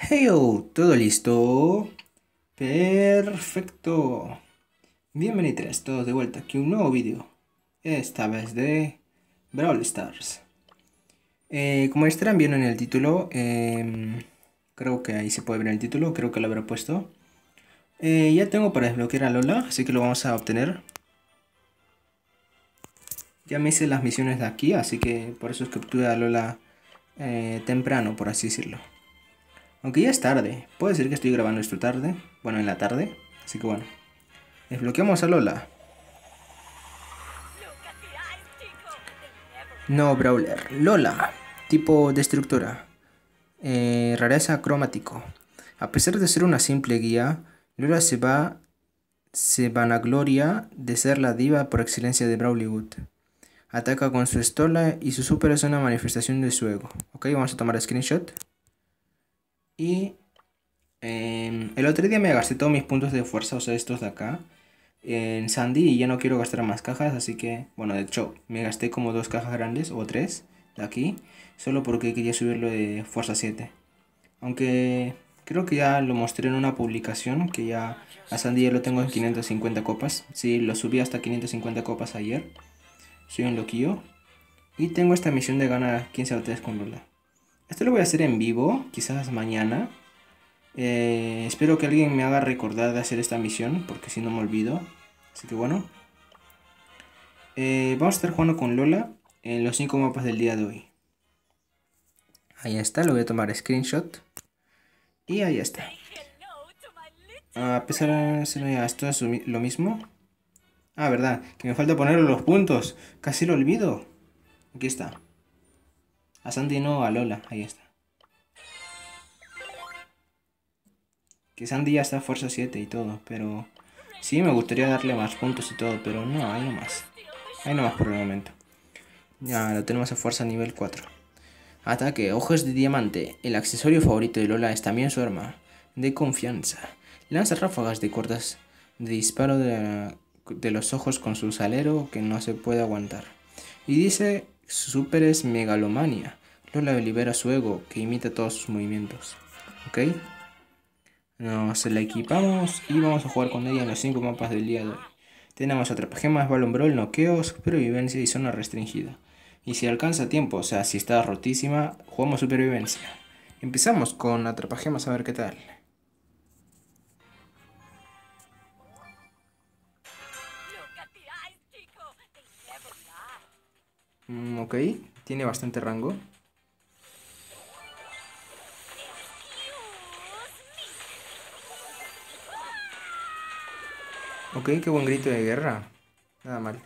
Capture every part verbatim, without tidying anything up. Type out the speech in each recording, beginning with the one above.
Heyo, ¿todo listo? Perfecto. Bienvenidos todos de vuelta aquí a un nuevo vídeo. Esta vez de Brawl Stars. Eh, como estarán viendo en el título, em, creo que ahí se puede ver el título, creo que lo habrá puesto. Eh, ya tengo para desbloquear a Lola, así que lo vamos a obtener. Ya me hice las misiones de aquí, así que por eso es que obtuve a Lola eh, temprano, por así decirlo. Aunque ya es tarde, puede ser que estoy grabando esto tarde, bueno, en la tarde, así que bueno. Desbloqueamos a Lola. No Brawler. Lola. Tipo destructora. Eh, rareza cromático. A pesar de ser una simple guía, Lola se va... se vanagloria de ser la diva por excelencia de Brawlywood. Ataca con su estola y su super es una manifestación de su ego. Ok, vamos a tomar screenshot. Y... Eh, el otro día me gasté todos mis puntos de fuerza, o sea, estos de acá, en Sandy y ya no quiero gastar más cajas, así que, bueno, de hecho, me gasté como dos cajas grandes o tres de aquí, solo porque quería subirlo de fuerza siete. Aunque creo que ya lo mostré en una publicación, que ya a Sandy ya lo tengo en quinientas cincuenta copas. Sí, lo subí hasta quinientas cincuenta copas ayer. Soy un loquillo. Y tengo esta misión de ganar quince batallas con Lola. Esto lo voy a hacer en vivo, quizás mañana. Eh, espero que alguien me haga recordar de hacer esta misión, porque si no me olvido. Así que bueno. Eh, vamos a estar jugando con Lola en los cinco mapas del día de hoy. Ahí está, lo voy a tomar screenshot. Y ahí está. A pesar de ser esto es lo mismo. Ah, verdad, que me falta ponerle los puntos. Casi lo olvido. Aquí está. A Sandy no, a Lola. Ahí está. Que Sandy ya está a fuerza siete y todo, pero... Sí, me gustaría darle más puntos y todo, pero no, ahí nomás. Ahí nomás por el momento. Ya lo tenemos a fuerza nivel cuatro. Ataque, ojos de diamante. El accesorio favorito de Lola es también su arma de confianza. Lanza ráfagas de cortas de disparo de, de los ojos con su salero que no se puede aguantar. Y dice, su super es megalomania. Lola libera su ego que imita todos sus movimientos. ¿Ok? Nos la equipamos y vamos a jugar con ella en los cinco mapas del día de hoy. Tenemos atrapagemas, balón brawl, noqueo, supervivencia y zona restringida. Y si alcanza tiempo, o sea, si está rotísima, jugamos supervivencia. Empezamos con atrapagemas a ver qué tal. Mm, ok, tiene bastante rango. Ok, qué buen grito de guerra. Nada mal.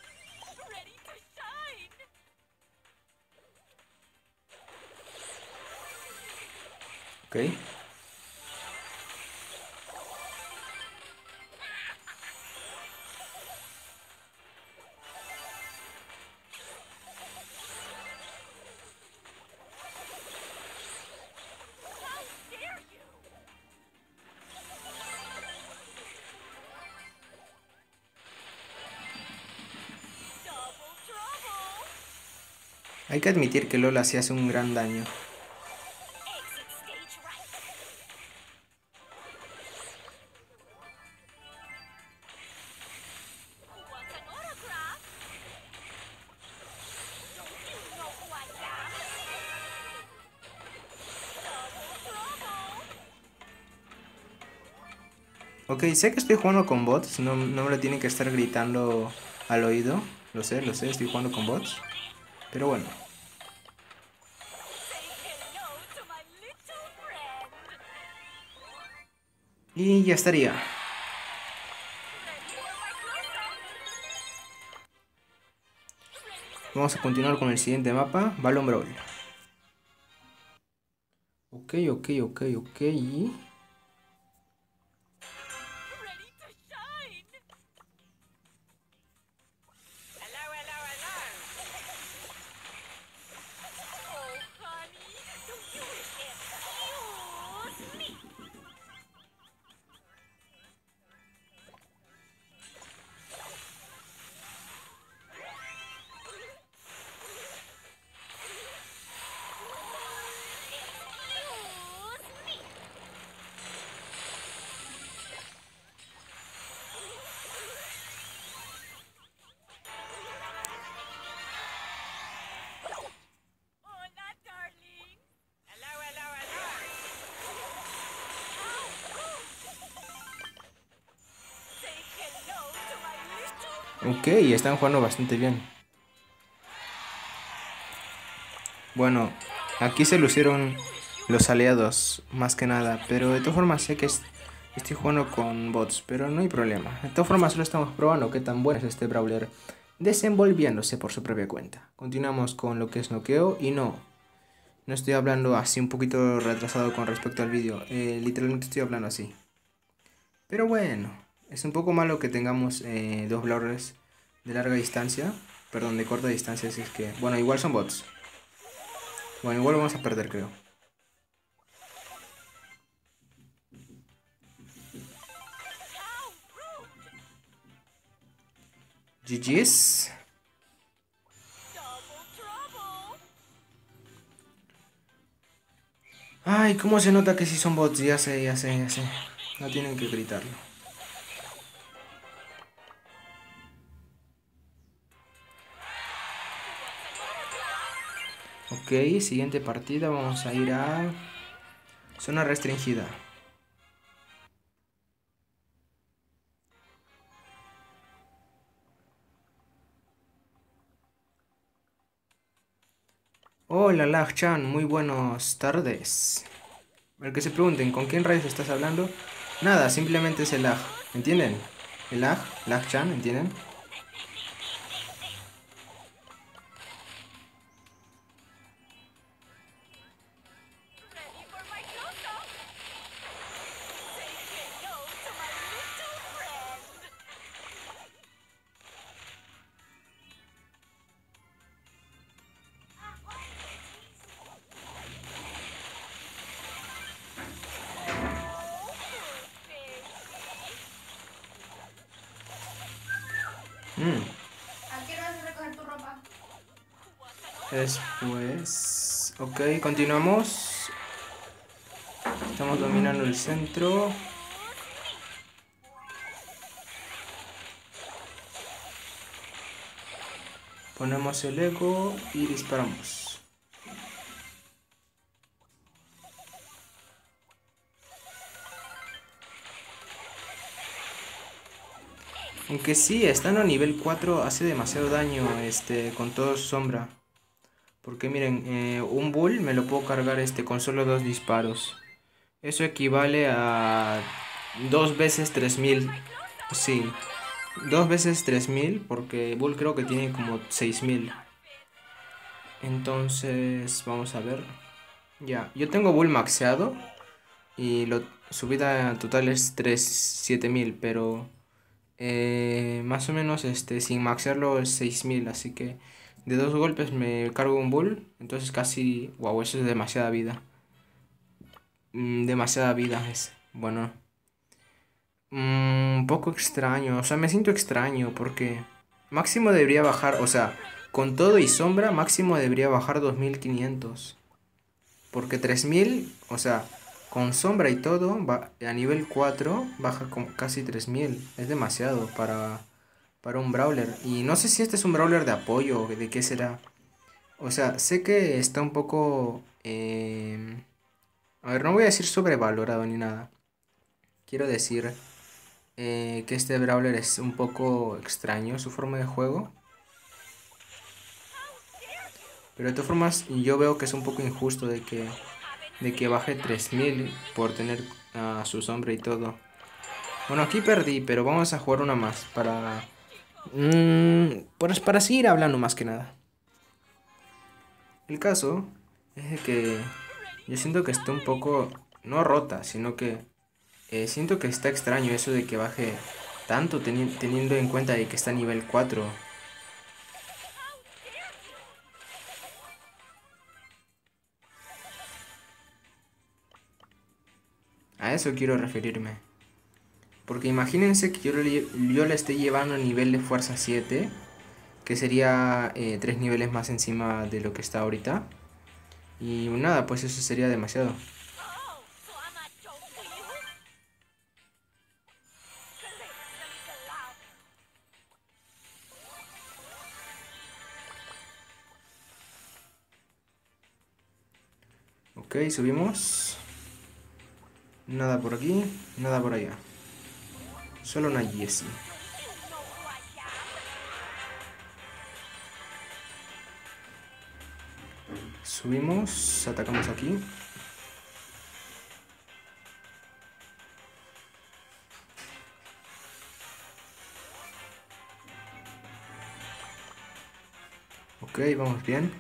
Ok. Hay que admitir que Lola sí hace un gran daño. Ok, sé que estoy jugando con bots, no, no me lo tienen que estar gritando al oído. Lo sé, lo sé, estoy jugando con bots. Pero bueno. Y ya estaría. Vamos a continuar con el siguiente mapa, Balón Brawl. Ok, ok, ok, ok. Ok, están jugando bastante bien. Bueno, aquí se lucieron los aliados, más que nada. Pero de todas formas sé que es- estoy jugando con bots, pero no hay problema. De todas formas solo estamos probando qué tan bueno es este brawler, desenvolviéndose por su propia cuenta. Continuamos con lo que es noqueo y no. No estoy hablando así un poquito retrasado con respecto al vídeo. Eh, literalmente estoy hablando así. Pero bueno, es un poco malo que tengamos eh, dos brawlers de larga distancia. Perdón, de corta distancia, si es que... Bueno, igual son bots. Bueno, igual vamos a perder, creo. G G's. Ay, cómo se nota que sí son bots. Ya sé, ya sé, ya sé. No tienen que gritarlo. Ok, siguiente partida. Vamos a ir a... zona restringida. Hola, Lag-chan. Muy buenas tardes. Al que se pregunten, ¿con quién rayos estás hablando? Nada, simplemente es el lag. ¿Entienden? El lag, Lag-chan, ¿entienden? Mm. ¿A qué hora vas a recoger tu ropa? Después... Ok, continuamos. Estamos dominando el centro. Ponemos el eco y disparamos. Aunque sí, estando a nivel cuatro hace demasiado daño este, con todo su sombra. Porque miren, eh, un bull me lo puedo cargar este, con solo dos disparos. Eso equivale a dos veces tres mil. Sí, dos veces tres mil porque bull creo que tiene como seis mil. Entonces, vamos a ver. Ya, yo tengo bull maxeado y lo, su vida total es tres siete mil, pero eh, más o menos este, sin maxearlo es seis mil, así que de dos golpes me cargo un bull, entonces casi, wow, eso es demasiada vida. Mm, demasiada vida es, bueno, mm, un poco extraño, o sea, me siento extraño porque máximo debería bajar, o sea, con todo y sombra, máximo debería bajar dos mil quinientos. Porque tres mil, o sea, con sombra y todo, va, a nivel cuatro baja con casi tres mil. Es demasiado para, para un brawler. Y no sé si este es un brawler de apoyo o de qué será. O sea, sé que está un poco... em, a ver, no voy a decir sobrevalorado ni nada. Quiero decir eh, que este brawler es un poco extraño su forma de juego. Pero de todas formas, yo veo que es un poco injusto de que de que baje tres mil por tener a su sombra y todo. Bueno, aquí perdí, pero vamos a jugar una más para... Mm, pues para seguir hablando más que nada. El caso es de que yo siento que está un poco, no rota, sino que eh, siento que está extraño eso de que baje tanto teni- teniendo en cuenta de que está a nivel cuatro. A eso quiero referirme. Porque imagínense que yo le, yo le esté llevando a nivel de fuerza siete, que sería eh, tres niveles más encima de lo que está ahorita. Y nada, pues eso sería demasiado. Ok, subimos. Nada por aquí, nada por allá. Solo una Jessie. Subimos, atacamos aquí. Ok, vamos bien.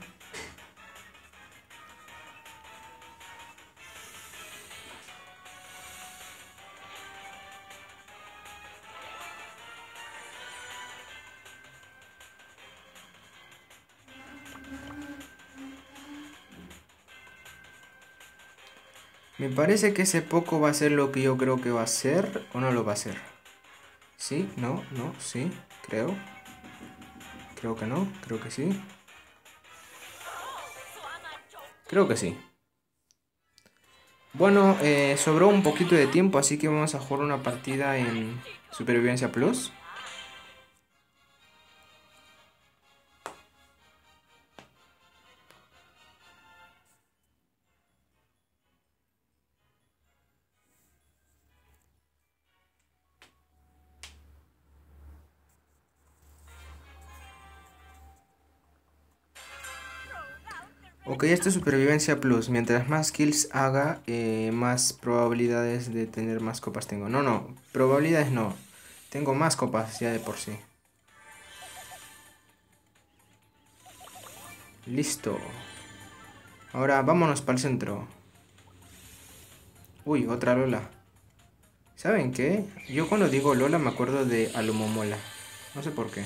Me parece que ese poco va a ser lo que yo creo que va a ser, o no lo va a ser. ¿Sí? ¿No? ¿No? ¿Sí? Creo. Creo que no. Creo que sí. Creo que sí. Bueno, eh, sobró un poquito de tiempo, así que vamos a jugar una partida en Supervivencia Plus. Ok, esto es Supervivencia Plus. Mientras más kills haga, eh, más probabilidades de tener más copas tengo. No, no, probabilidades no. Tengo más copas ya de por sí. Listo. Ahora vámonos para el centro. Uy, otra Lola. ¿Saben qué? Yo cuando digo Lola me acuerdo de Alumomola. No sé por qué.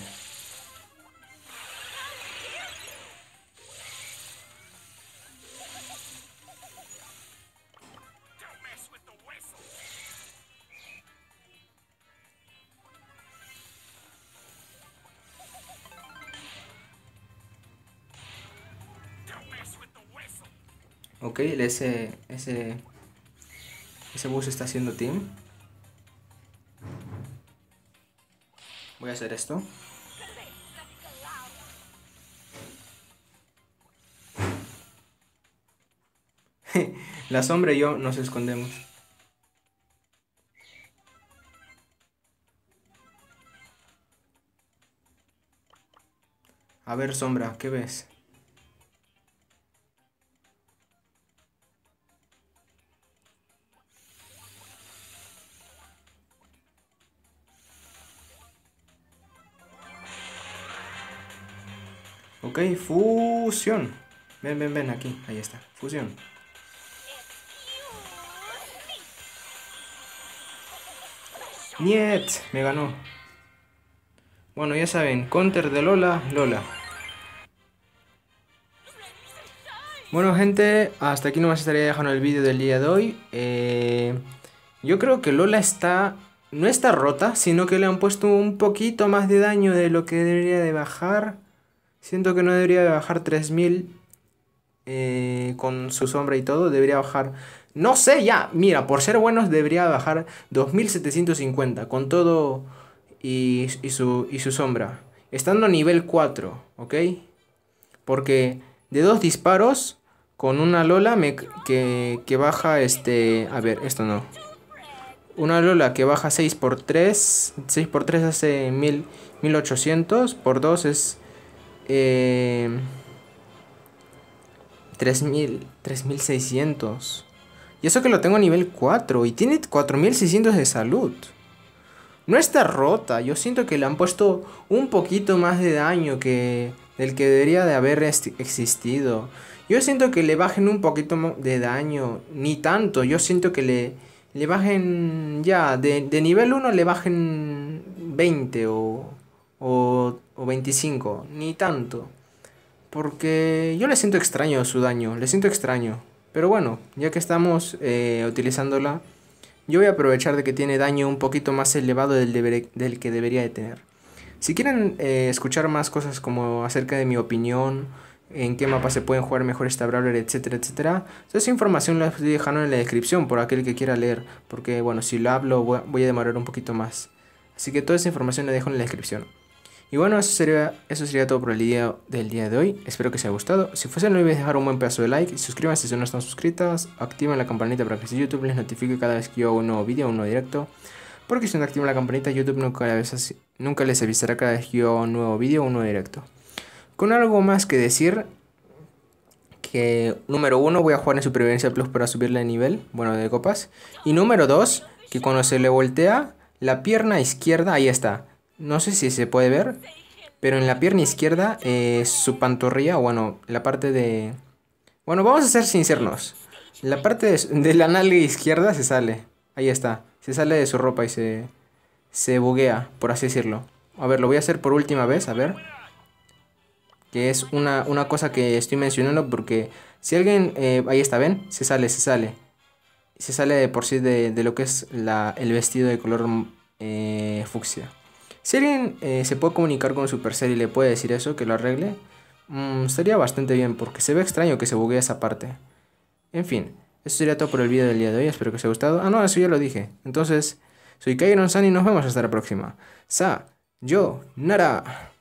Ok, ese, ese, ese bus está haciendo team. Voy a hacer esto. La sombra y yo nos escondemos. A ver, sombra, ¿qué ves? Ok, fusión. Ven, ven, ven aquí. Ahí está. Fusión. Niet, me ganó. Bueno, ya saben, counter de Lola, Lola. Bueno, gente, hasta aquí nomás estaría dejando el vídeo del día de hoy. Eh, yo creo que Lola está... No está rota, sino que le han puesto un poquito más de daño de lo que debería de bajar. Siento que no debería de bajar tres mil eh, con su sombra y todo. Debería bajar... No sé, ya, mira, por ser buenos debería bajar dos mil setecientos cincuenta con todo y, y, su, y su sombra. Estando a nivel cuatro, ¿ok? Porque de dos disparos con una Lola me, que, que baja este... A ver, esto no. Una Lola que baja seis por tres. seis por tres hace mil, mil ochocientos. Por dos es... Eh, tres mil, tres mil seiscientos. Y eso que lo tengo a nivel cuatro. Y tiene cuatro mil seiscientos de salud. No está rota. Yo siento que le han puesto un poquito más de daño que del que debería de haber existido. Yo siento que le bajen un poquito de daño. Ni tanto. Yo siento que le, le bajen ya. De, de nivel uno le bajen veinte o, o, o veinticinco. Ni tanto. Porque yo le siento extraño su daño. Le siento extraño. Pero bueno, ya que estamos eh, utilizándola, yo voy a aprovechar de que tiene daño un poquito más elevado del, deber, del que debería de tener. Si quieren eh, escuchar más cosas como acerca de mi opinión, en qué mapa se pueden jugar mejor esta Brawler, etcétera, etcétera, toda esa información la estoy dejando en la descripción por aquel que quiera leer. Porque bueno, si lo hablo voy a demorar un poquito más. Así que toda esa información la dejo en la descripción. Y bueno, eso sería, eso sería todo por el video del día de hoy. Espero que os haya gustado. Si fuese, no olvides dejar un buen pedazo de like. Suscríbanse si no están suscritas. Activen la campanita para que si YouTube les notifique cada vez que yo hago un nuevo video, un nuevo directo. Porque si no activan la campanita, YouTube nunca, nunca les avisará cada vez que yo hago un nuevo video, un nuevo directo. Con algo más que decir, Que número uno, voy a jugar en Supervivencia Plus para subirle de nivel, bueno, de copas. Y número dos, que cuando se le voltea la pierna izquierda, ahí está. No sé si se puede ver, pero en la pierna izquierda, eh, su pantorrilla, bueno, la parte de... Bueno, vamos a ser sinceros. La parte de, de la nalga izquierda se sale. Ahí está. Se sale de su ropa y se, se buguea, por así decirlo. A ver, lo voy a hacer por última vez, a ver. Que es una, una cosa que estoy mencionando porque si alguien... Eh, ahí está, ¿ven? Se sale, se sale. Se sale de por sí de, de lo que es la, el vestido de color eh, fucsia. Si alguien eh, se puede comunicar con Supercell y le puede decir eso, que lo arregle, mmm, estaría bastante bien porque se ve extraño que se buguee esa parte. En fin, eso sería todo por el vídeo del día de hoy, espero que os haya gustado. Ah, no, eso ya lo dije. Entonces, soy Kairon San y nos vemos hasta la próxima. Sa, yo, Nara.